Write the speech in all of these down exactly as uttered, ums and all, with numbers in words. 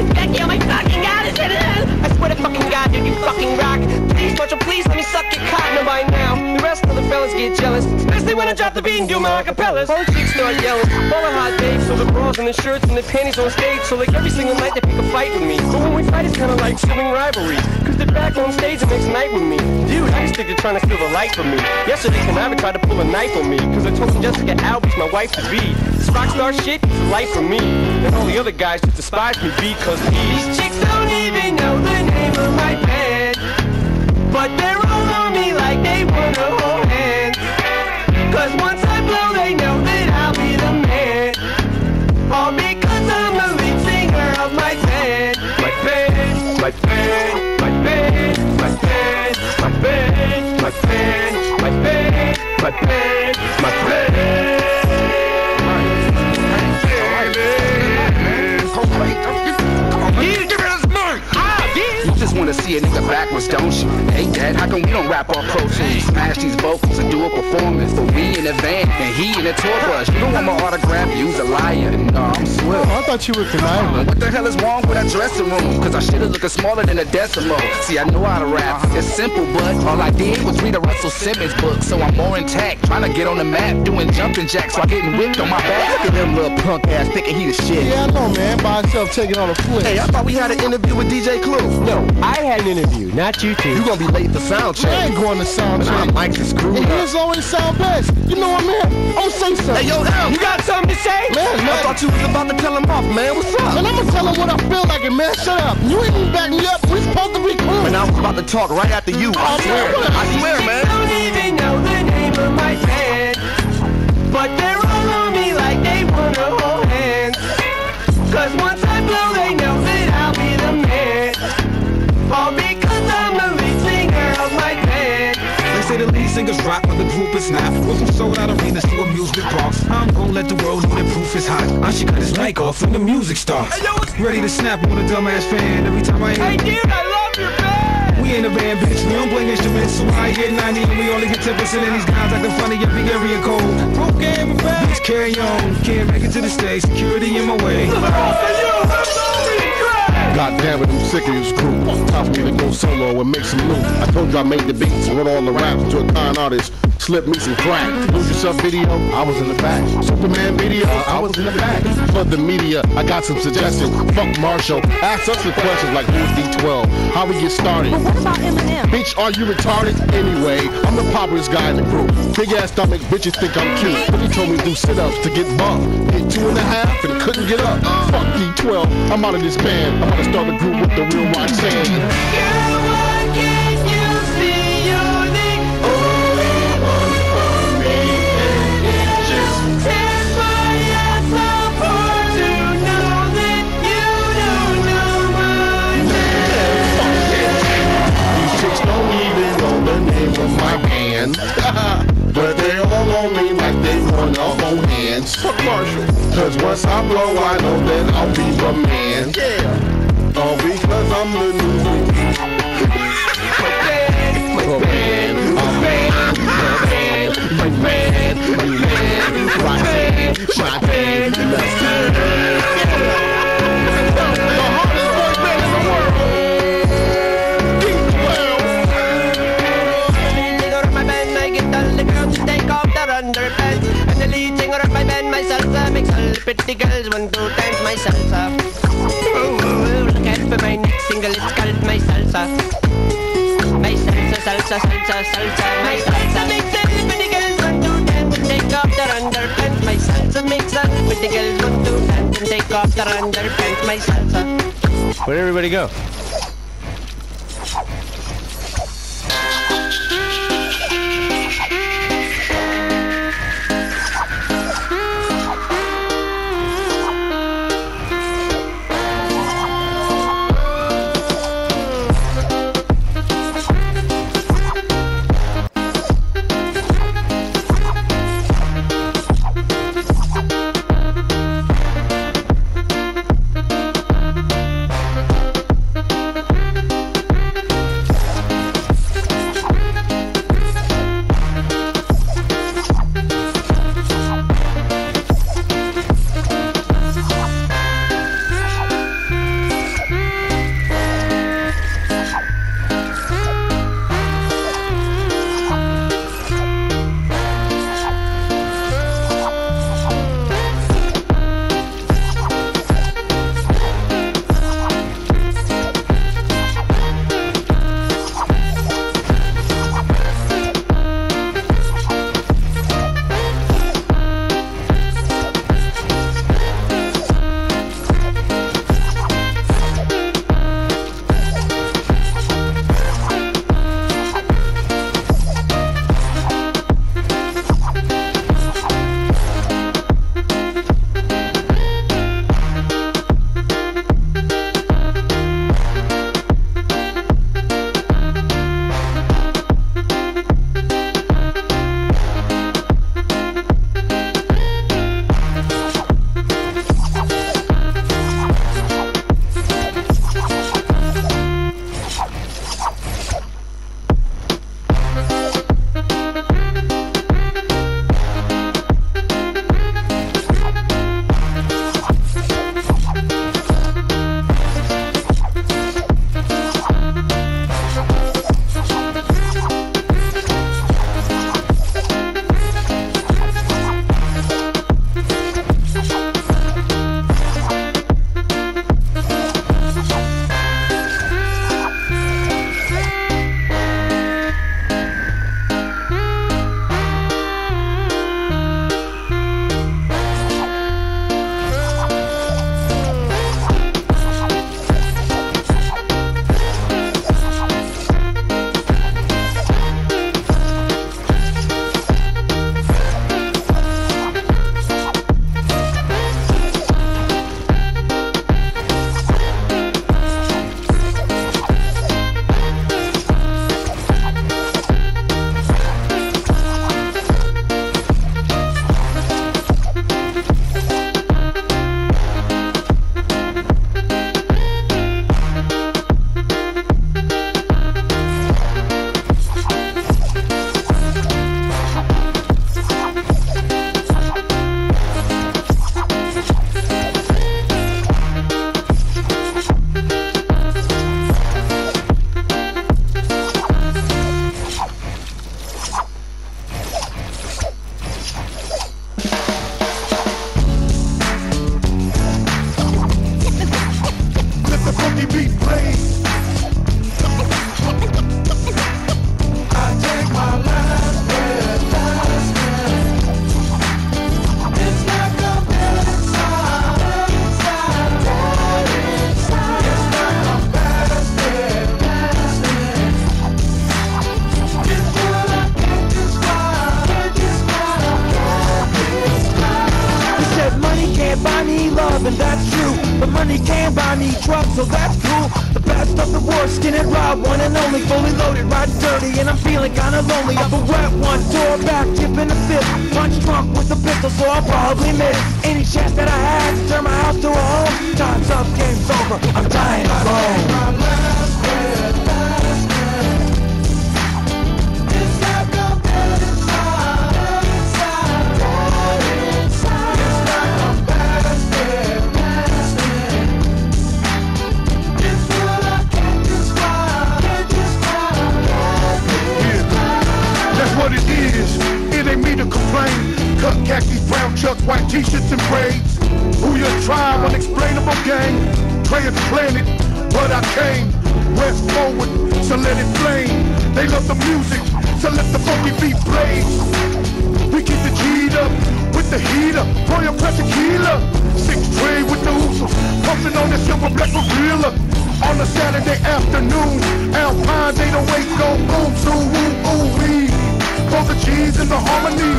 Becky, oh my fucking god, is it? I swear to fucking god, dude, you fucking rock. Please, Marshall, please let me suck your cock. Now by now, the rest of the fellas get jealous, especially when I drop the beat and do my acapellas. All the chicks start yelling, all the hot babes, so the bras and the shirts and the panties on stage. So like every single night they pick a fight with me. But when we fight, it's kinda like sibling rivalry, cause they're back on stage the next night with me. Dude, I just think they're trying to steal the light from me. Yesterday, Canava tried to pull a knife on me, cause I told him Jessica Alba's my wife to be. This rock star shit is a life for me, and all the other guys just despise me because these chicks don't even know the name of my band, but they're all on me like they wanna hold hands. Cause once I blow, they know that I'll be the man, all because I'm the lead singer of my band. My band, my band, my band, my band, my band, my band, my band, my band, my band. You just wanna see a nigga backwards, don't you? Hey dad, how come we don't rap our pro tunes? Smash these vocals and do a performance. For me in a van and he in a tour bus. You don't want my autograph, you's a liar. No, I'm swift. Oh, I thought you were conniving. What the hell is wrong with that dressing room? Cause I should've looking smaller than a decimal. See, I know how to rap, it's simple, but all I did was read a Russell Simmons book. So I'm more intact, trying to get on the map, doing jumping jacks while getting whipped on my back. Look at them little punk ass thinking he the shit. Yeah, I know, man. By himself taking on a flip. Hey, I thought we had an interview with D J Clue. No, I had an interview, not you two. You gonna be late for sound check. I ain't going to sound check. Nah, mics is screwed And up. yours always sound best. You know what, man? Oh, say something. Hey, yo, L, You got something to say? Man, man. I thought you was about to tell him off, man. What's up? And I'm gonna tell him what I feel like, and man, shut up. You ain't even back me up. We supposed to be cool. And I was about to talk right after you. I Oh, swear. man, I swear, man. Don't even know the name of my band, but they're all on me like they wanna hold hands. Cause once I blow, they know that I'll be the man, all because I'm the lead singer of my band. They say the lead singers rock, but the group is not. Go from sold out arenas to amusement parks. I'm gonna let the world know that proof is hot. I should cut his mic off when the music starts. Ready to snap on a dumbass fan every time I hear. Hey dude, I love your band! We ain't a band, bitch. We don't play instruments, so I get ninety and we only get ten percent of these guys acting funny at the area code. Broke game of bad. Bitch, carry on. Can't make it to the stage. Security in my way. God damn it, I'm sick of this group. Time for me to go solo and make some loot. I told you I made the beats and wrote all the raps to a con artist. Slip me some crack. Lose yourself video, I was in the back. Superman video, I was in the back. For the media, I got some suggestions. Fuck Marshall. Ask us the questions like who's D twelve? How we get started? But what about Eminem? Bitch, are you retarded? Anyway, I'm the populous guy in the group. Big ass stomach, bitches think I'm cute. But he told me to do sit-ups to get bumped. Hit two and a half and couldn't get up. Fuck D twelve, I'm out of this band. I'm gonna start a group with the real Roxanne. Girl, why can't you see you're the only one for me? And just tear my ass apart to know that you don't know my name. These chicks don't even know the name of my band. But they all on me like they want to hold hands. Fuck Marshall. Cause once I blow, I know that I'll be the man. Yeah. All because I'm the new my band, my band, my band, my band, my band, my band, my band, my band, let's go. The hardest boy band in the world. D twelve. Leader of my band, I get all the girls to take off their underpants. And the lead singer of my band, my salsa, makes all the pretty girls want to dance my salsa. Oh, look out for my next single, it's called my salsa. My salsa, salsa, salsa, salsa. My salsa makes all the pretty girls want to dance and take off their underpants. My salsa makes all the pretty girls want to dance and take off their underpants. My salsa. Where'd everybody go? funky beat plays. I take my last breath, last breath. It's like a dead inside, inside, dead inside. It's like a last breath, last breath. It's what I can't describe, can't describe, can't describe. He said money can't buy me love, and that's true. But money can buy me drugs, so that's cool. The best of the worst, skin and raw, one and only. Fully loaded, riding dirty, and I'm feeling kinda lonely. I'm a wet one, door back, tipping a fifth. Punch drunk with a pistol, so I'll probably miss any chance that I had to turn my house to a home. Time's up, game's over, I'm dying alone. My last breath, last breath. It's like a dead inside, inside, dead inside. It's like a last breath, last breath. It's what I can't describe, can't describe, can't describe. That's what it is. It ain't me to complain. Cut khakis, brown chucks, white t-shirts and braids. Who your tribe, unexplainable gang. Transplanted, but I came west forward, so let it flame. They love the music, so let the funky beat play. We keep the G'd up with the heater, Royal Press tequila. Six tray with the oozles, pumping on the silver black gorilla. On a Saturday afternoon, Alpine, they don't wait, go boom, soon, ooh, ooh, wee. For the G's and the harmony.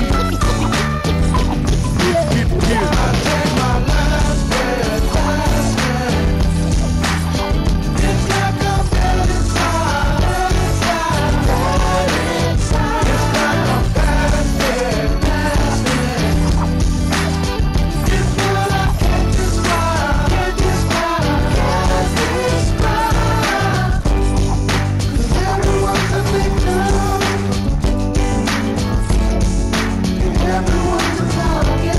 Yeah, yeah, yeah. I take my last breath, last breath. It's like a dead inside, dead inside, dead inside. It's like a last breath, last breath. It's what I can't describe, can't describe, can't describe. 'Cause everyone's a victim, and everyone's a target.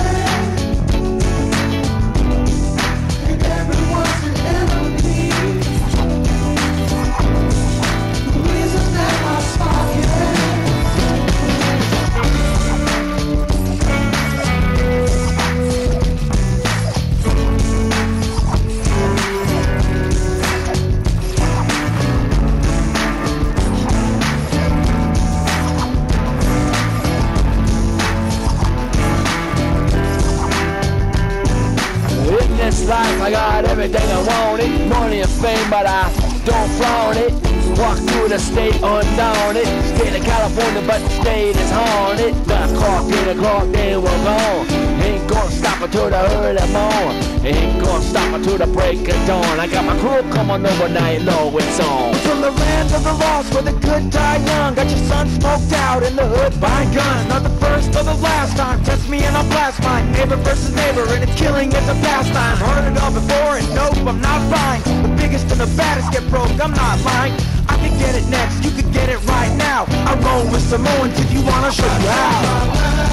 Life, I got everything I wanted, money and fame, but I don't flaunt it. Walk through the state undaunted, state of California, but the state is haunted. Got clock in the clock, then we're gone. Ain't gonna stop until the early morn. Ain't gonna stop until the break of dawn. I got my crew coming over, now you know it's on. From the land of the lost, where the good die young. Got your son smoked out in the hood by gun. Not the first or the last time, test me and I'll blast mine. Neighbor versus neighbor, and it's killing is a pastime. Heard it all before, and nope, I'm not lying. The biggest and the baddest get broke, I'm not lying. I can get it next, you can get it right now. I roll with Samoans if you wanna show you how.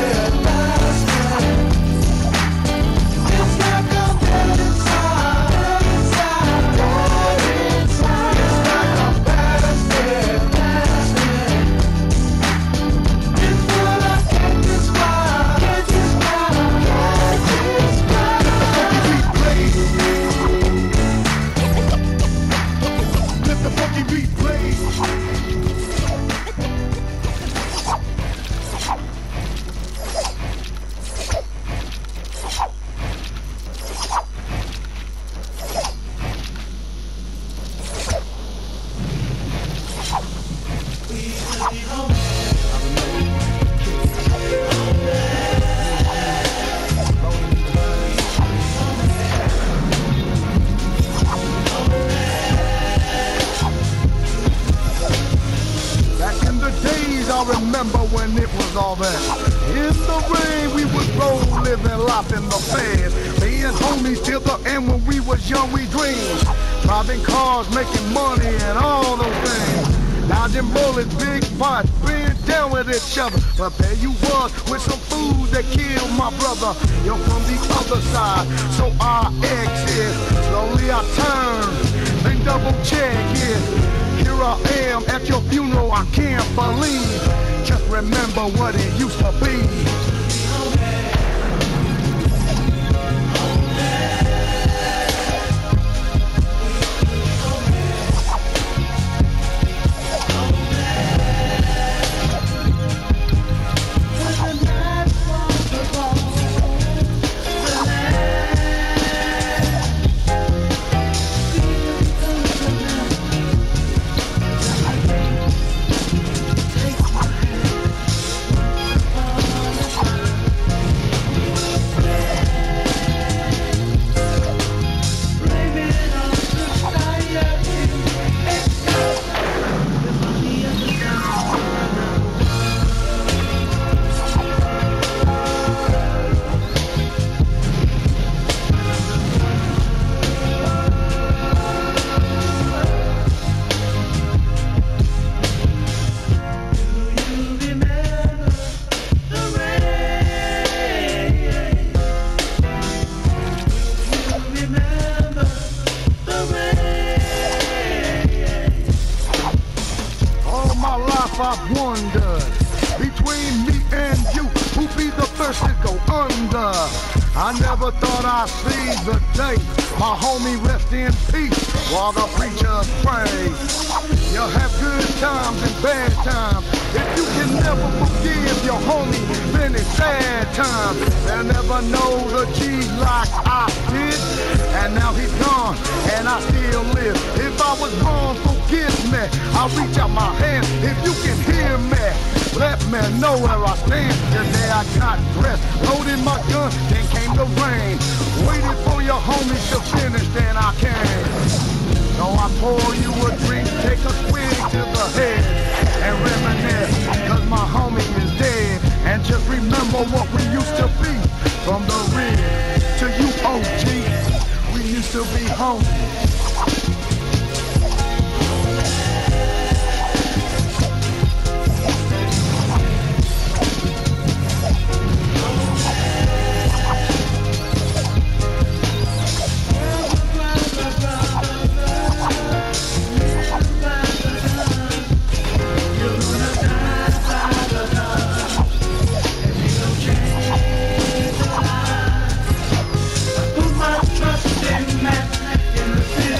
I remember when it was all that. In the rain, we would roll, living life in the fast. Being homies till the end. When we was young, we dreamed. Driving cars, making money, and all those things. Dodging bullets, big fights, being down with each other. But there you was with some food that killed my brother. You're from the other side, so I exit. Slowly I turn, then double check it. Here I am at your funeral, I can't believe. Just remember what it used to be. I've wondered, between me and you, who be the first to go under? I never thought I'd see the day my homie rest in peace while the preachers pray. You have good times and bad times. If you can never forgive your homie, then it's sad times. They'll never know the G like I did. And now he's gone, and I still live. If I was wrong, forgive me. I'll reach out my hand if you can hear me. Let me know where I stand. Today I got dressed, loaded my gun, then came the rain. Waited for your homies to finish, then I came. So I pour you a drink, take a swig to the head, and reminisce, cause my homie is dead. And just remember what we used to be, from the red to you O G. We used to be homies. Trust in that, in the city.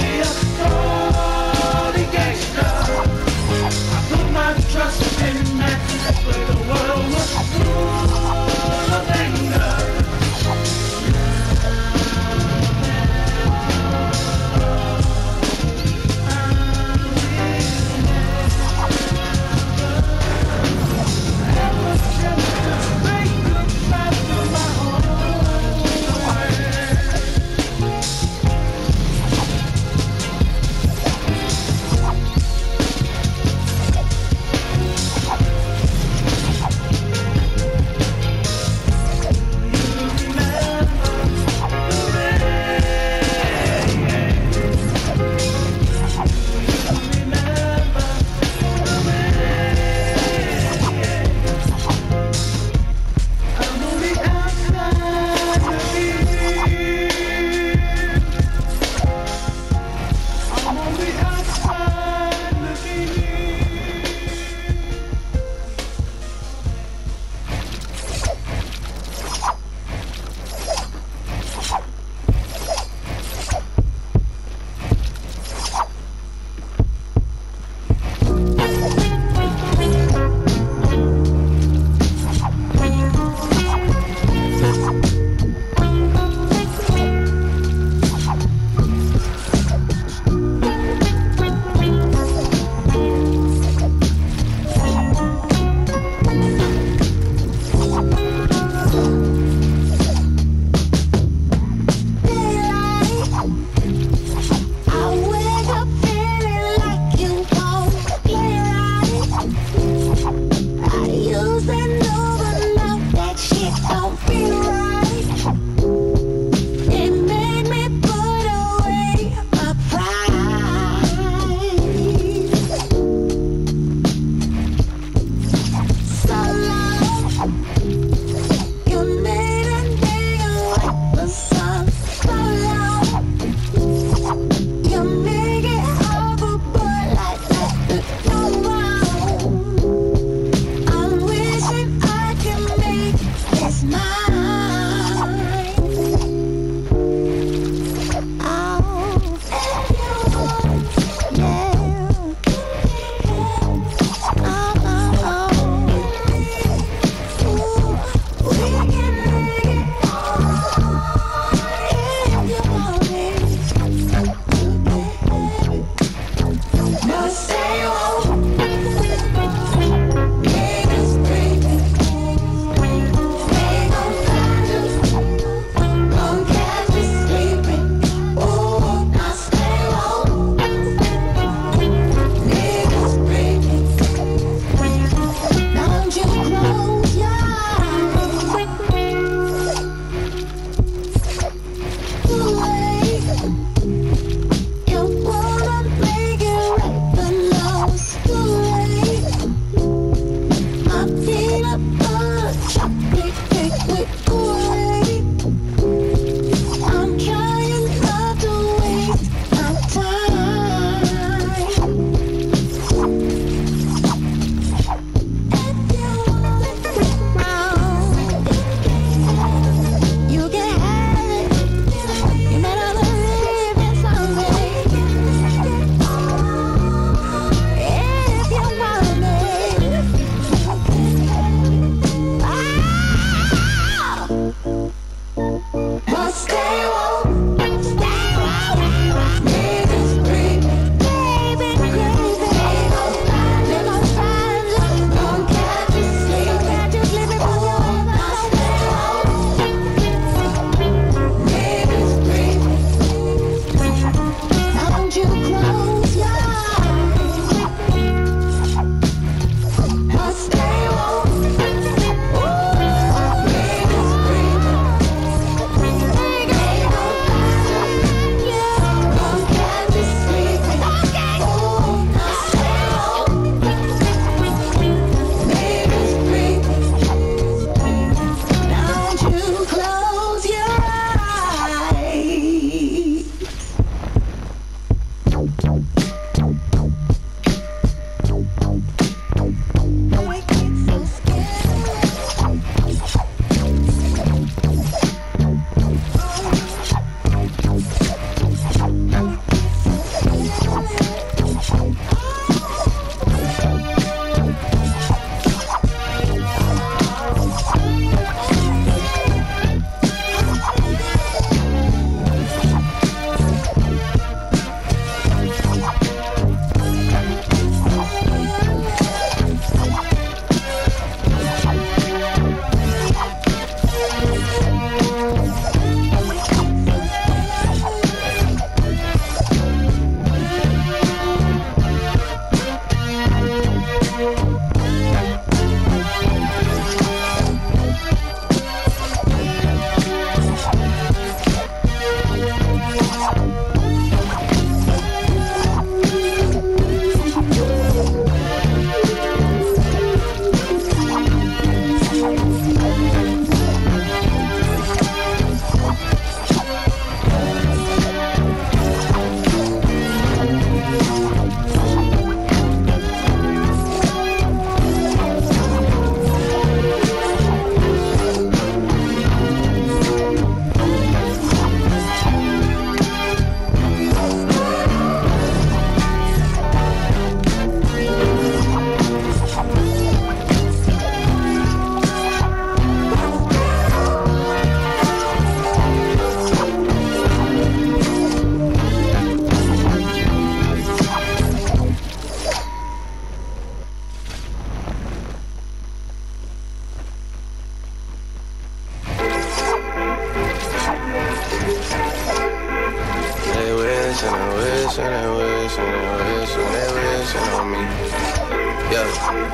wish, and they wish, and they wish, and they wishing on me. Yeah.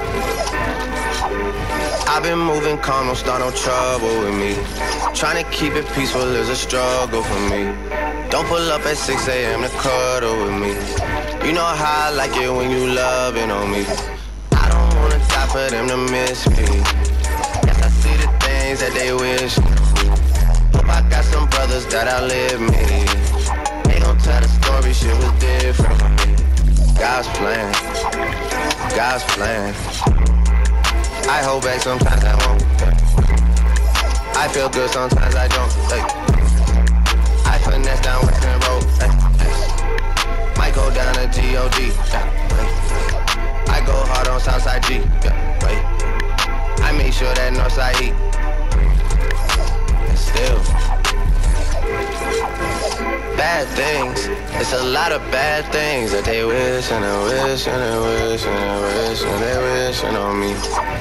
I've been moving calm, don't start no trouble with me. Trying to keep it peaceful is a struggle for me. Don't pull up at six a.m. to cuddle with me. You know how I like it when you loving on me. I don't wanna die for them to miss me. Yes, I see the things that they wish. Hope I got some brothers that outlive me. They gon' tell the story, shit was different for me. God's plan, God's plan. I hold back sometimes I won't. I feel good sometimes I don't. I finesse down Western Road. Might go down to G O D. I go hard on Southside G. I make sure that Northside E. And still, bad things. It's a lot of bad things that they wish and they wish and they wish and they wish and they wishing on me.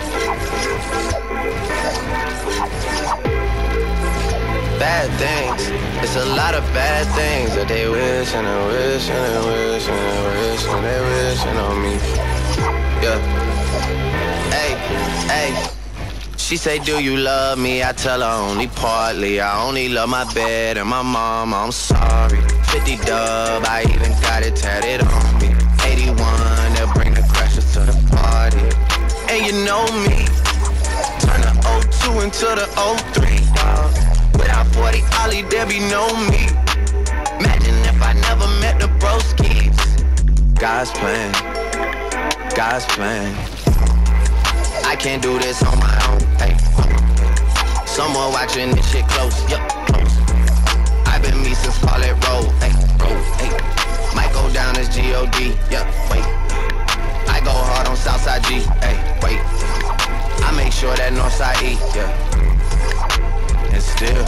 Bad things. It's a lot of bad things that they wish and they wish and they wish and they wish and they wishing on me. Yeah. Hey, hey. She say, do you love me? I tell her only partly. I only love my bed and my mom. I'm sorry. fifty dub, I even got it tatted on me. eighty-one, they'll bring the crashers to the party. And you know me, turn the oh two into the oh three, dog. Without forty Ollie, there be no me. Imagine if I never met the broskies. God's plan, God's plan. I can't do this on my own, hey. Someone watching this shit close, yup, close. I've been me since Scarlet Road, hey, road, hey. Might go down as G O D, yup, wait. I go hard on Southside G, hey, wait. I make sure that Northside E, yeah. And still,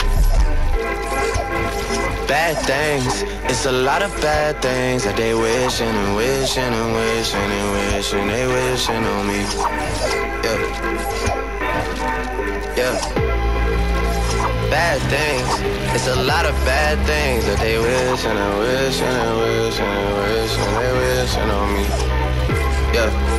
bad things. It's a lot of bad things that they wishing and wishing and wishing and wishing they wishing on me. Yeah, yeah. Bad things. It's a lot of bad things that they wishing and wishing and wishing and wishing they wishing on me. Yeah.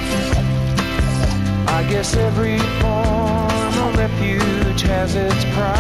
Every form of refuge has its price.